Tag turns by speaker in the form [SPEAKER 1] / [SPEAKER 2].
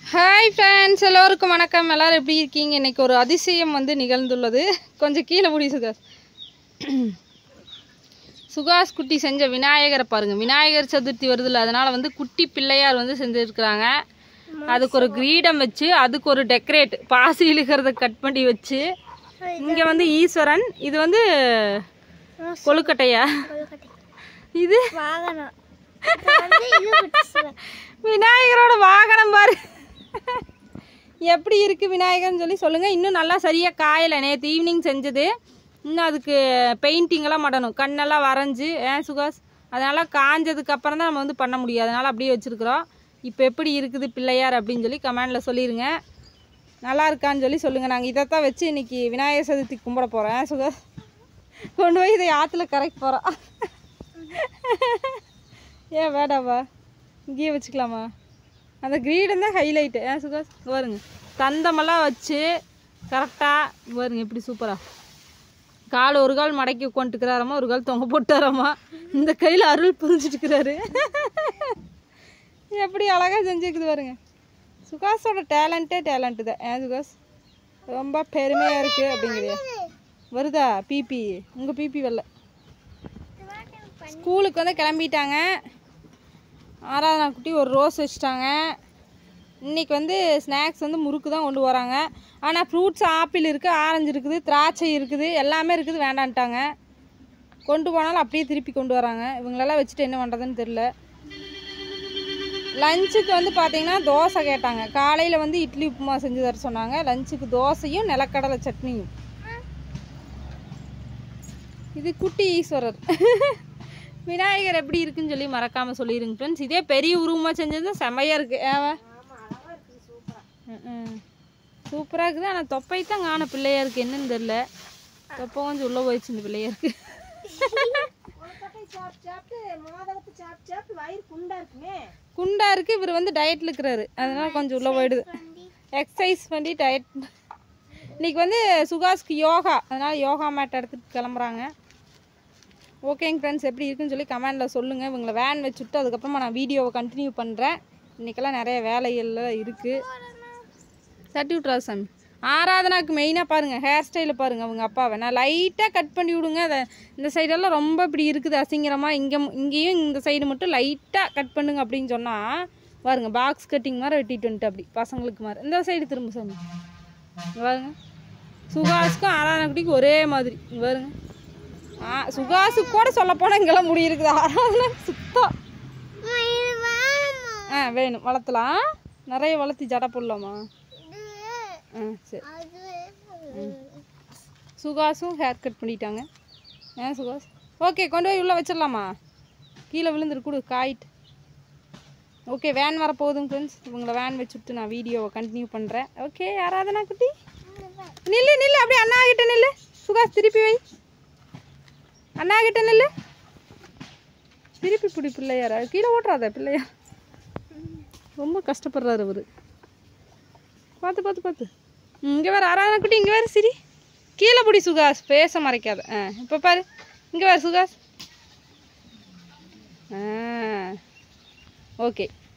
[SPEAKER 1] Hi friends, எல்லோருக்கும் வணக்கம். எல்லோரும் எப்படி இருக்கீங்க? இன்றைக்கி ஒரு அதிசயம் வந்து நிகழ்ந்துள்ளது. கொஞ்சம் கீழே முடி சுகாஸ். சுகாஸ் குட்டி செஞ்ச விநாயகரை பாருங்கள். விநாயகர் சதுர்த்தி வருதுல்ல, அதனால் வந்து குட்டி பிள்ளையார் வந்து செஞ்சுருக்குறாங்க. அதுக்கு ஒரு கிரீடம் வச்சு, அதுக்கு ஒரு டெக்கரேட் பாசி இழுக்கிறத கட் பண்ணி வச்சு, இங்கே வந்து ஈஸ்வரன், இது வந்து கொழுக்கட்டையா, இது விநாயகரோட வாகனம் பாரு. எப்படி இருக்குது விநாயகர்னு சொல்லி சொல்லுங்கள். இன்னும் நல்லா சரியாக காயலை. நேற்று ஈவினிங் செஞ்சது. இன்னும் அதுக்கு பெயிண்டிங்கெல்லாம் பண்ணணும். கண்ணெல்லாம் வரைஞ்சி சுகாஸ், அதனால் காஞ்சதுக்கப்புறம் தான் நம்ம வந்து பண்ண முடியும். அதனால் அப்படியே வச்சுருக்குறோம். இப்போ எப்படி இருக்குது பிள்ளையார் அப்படின்னு சொல்லி கமெண்டில் சொல்லிடுங்க. நல்லா இருக்கான்னு சொல்லி சொல்லுங்கள். நாங்கள் இதைத்தான் வச்சு இன்றைக்கி விநாயகர் சதுர்த்தி கும்பிட போகிறோம். சுகாஸ் கொண்டு போய் இதை ஆற்றுல கரைக்க போகிறோம். ஏன் வேடாவா, இங்கேயே வச்சுக்கலாமா? அந்த கிரீடம் தான் ஹைலைட்டு. சுகாஸ் வருங்க, தந்தமெல்லாம் வச்சு கரெக்டாக வருங்க. எப்படி சூப்பராக கால் ஒரு கால் மடக்கி உட்காந்துட்டுக்கிறாராமா, ஒரு கால் தொங்க போட்டாராமா, இந்த கையில் அருள் புரிஞ்சுட்டுக்கிறாரு. எப்படி அழகாக செஞ்சுக்குது பாருங்க. சுகாஸோட டேலண்ட்டு தான். சுகாஸ் ரொம்ப பெருமையாக இருக்குது அப்படிங்கிறியா? வருதா பிபி? உங்கள் பிபி வரல. ஸ்கூலுக்கு வந்து கிளம்பிட்டாங்க. ஆராதனா குட்டி ஒரு ரோஸ் வச்சுட்டாங்க. இன்றைக்கி வந்து ஸ்நாக்ஸ் வந்து முறுக்கு தான் கொண்டு வராங்க. ஆனால் ஃப்ரூட்ஸ் ஆப்பிள் இருக்குது, ஆரஞ்சு இருக்குது, திராட்சை இருக்குது, எல்லாமே இருக்குது. வேண்டான்ட்டாங்க. கொண்டு போனாலும் அப்படியே திருப்பி கொண்டு வராங்க. இவங்களெல்லாம் வச்சுட்டு என்ன பண்ணுறதுன்னு தெரில. லஞ்சுக்கு வந்து பார்த்திங்கன்னா தோசை கேட்டாங்க. காலையில் வந்து இட்லி உப்புமா செஞ்சு தர சொன்னாங்க. லஞ்சுக்கு தோசையும் நிலக்கடலை சட்னியும். இது குட்டி ஈஸ்வரர். விநாயகர் எப்படி இருக்குன்னு சொல்லி மறக்காமல் சொல்லிடுங்க ஃப்ரெண்ட்ஸ். இதே பெரிய உருவமாக செஞ்சது செம்மையாக இருக்குது. சூப்பராக இருக்குது. ஆனால் தொப்பை தான் காண பிள்ளையாருக்கு என்னன்னு தெரில. தொப்பை கொஞ்சம் உள்ளே போயிடுச்சு இந்த பிள்ளையாருக்கு. குண்டா இருக்குது. இவர் வந்து டயட்டில் இருக்கிறாரு, அதனால் கொஞ்சம் உள்ளே போயிடுது. எக்ஸசைஸ் பண்ணி டயட். இன்றைக்கி வந்து சுகாஸ்க்கு யோகா, அதனால் யோகா மேட் எடுத்துகிட்டு கிளம்புறாங்க. ஓகேங்க ஃப்ரெண்ட்ஸ், எப்படி இருக்குன்னு சொல்லி கமெண்டில் சொல்லுங்கள். இவங்களை வேன் வச்சுட்டு அதுக்கப்புறமா நான் வீடியோவை கண்டினியூ பண்ணுறேன். இன்றைக்கெல்லாம் நிறைய வேலைகள்லாம் இருக்குது. தட்டி விட்றாரு சாமி. ஆராதனாவுக்கு மெயினாக பாருங்கள், ஹேர் ஸ்டைலை பாருங்கள். அவங்க அப்பாவை நான் லைட்டாக கட் பண்ணி விடுங்க. அதை இந்த சைடெல்லாம் ரொம்ப இப்படி இருக்குது அசிங்கரமாக. இங்கேயும் இந்த சைடு மட்டும் லைட்டாக கட் பண்ணுங்க அப்படின்னு சொன்னால் பாருங்கள், பாக்ஸ் கட்டிங் மாதிரி வெட்டிட்டு வந்துட்டு அப்படி பசங்களுக்கு மாதிரி. இந்த சைடு திரும்ப சாமி பாருங்க. சுகாஸுக்கும் ஆராதனாக்குட்டிக்கும் ஒரே மாதிரி பாருங்க. சுகாஸுக்கு கூட சொல்ல போனால் இங்கெல்லாம் முடி இருக்குது. ஆராதனா சுத்தம். வேணும், வளர்த்தலாம். நிறைய வளர்த்தி ஜடை போடலாமா? சரி. சுகாஸும் ஹேர் கட் பண்ணிட்டாங்க. சுகாஸ் ஓகே, கொண்டு போய் உள்ளே வச்சிடலாமா? கீழே விழுந்துரு கொடு காயிட்டு. ஓகே, வேன் வரப்போகுதுங்க ஃப்ரெண்ட்ஸ். இவங்களை வேன் வச்சுட்டு நான் வீடியோவை கண்டினியூ பண்ணுறேன். ஓகே ஆராதனா குட்டி நில்லு நில்லு, அப்படியே அண்ணா கிட்ட நில்லு. சுகாஸ் திருப்பி வை, அண்ணா கிட்ட நில்லு. திருப்பி பிடி பிள்ளையாரா, கீழே ஓட்டுறாத பிள்ளையா. ரொம்ப கஷ்டப்படுறாரு அவர். பார்த்து பார்த்து பார்த்து. இங்கே வேறு ஆராதனா குட்டி, இங்கே வேறு சிரி. கீழே பிடி சுகாஸ், பேச மறைக்காத. இப்போ பாரு, இங்கே வேறு சுகாஸ். ஓகே.